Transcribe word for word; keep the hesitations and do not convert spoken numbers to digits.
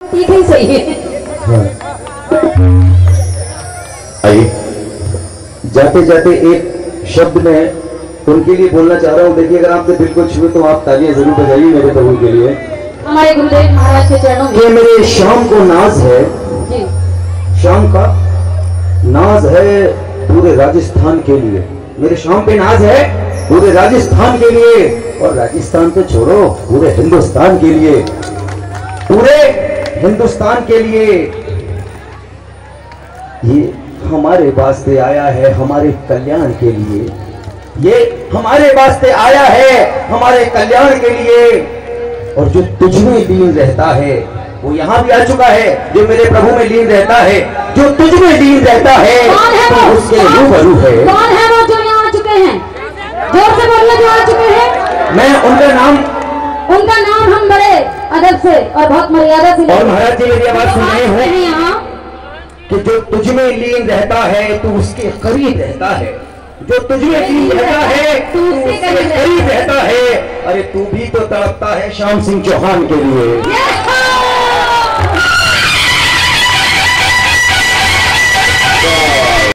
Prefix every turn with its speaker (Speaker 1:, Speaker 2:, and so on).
Speaker 1: ठीक ही सही है।
Speaker 2: आइए, जाते जाते एक शब्द में उनके लिए बोलना चाह रहा हूँ। देखिए, अगर आपने दिल को छुए तो आप तालियां जरूर बजाइए मेरे प्रभु के लिए।
Speaker 1: हमारे गुरुदेव महाराज के चरणों में
Speaker 2: ये मेरे शाम को नाज है
Speaker 1: जी।
Speaker 2: शाम का नाज है पूरे राजस्थान के लिए। मेरे शाम पे नाज है पूरे राजस्थान के लिए, और राजस्थान तो छोड़ो, पूरे हिंदुस्तान के लिए, पूरे हिंदुस्तान के लिए। ये हमारे वास्ते आया है, हमारे कल्याण के लिए। ये हमारे वास्ते आया है, हमारे कल्याण के लिए। और जो तुझ में लीन रहता है वो यहाँ भी आ चुका है। जो मेरे प्रभु में लीन रहता है, जो तुझ में लीन रहता है, तो उसके रूबरू है।
Speaker 1: कौन है वो जो यहाँ आ चुके हैं? जोर से बोलिए, जो आ चुके हैं।
Speaker 2: मैं उनका नाम
Speaker 1: उनका नाम हम बड़े अदब से और बहुत मर्यादा से।
Speaker 2: और महाराज जी मेरी आवाज सुन रहे हो
Speaker 1: यहाँ
Speaker 2: कि जो तुझ में लीन रहता है तो उसके करीब रहता है। जो तुझ में लीन रहता है तो उसके करीब रहता है। अरे तू भी तो तड़पता है श्याम सिंह चौहान के लिए।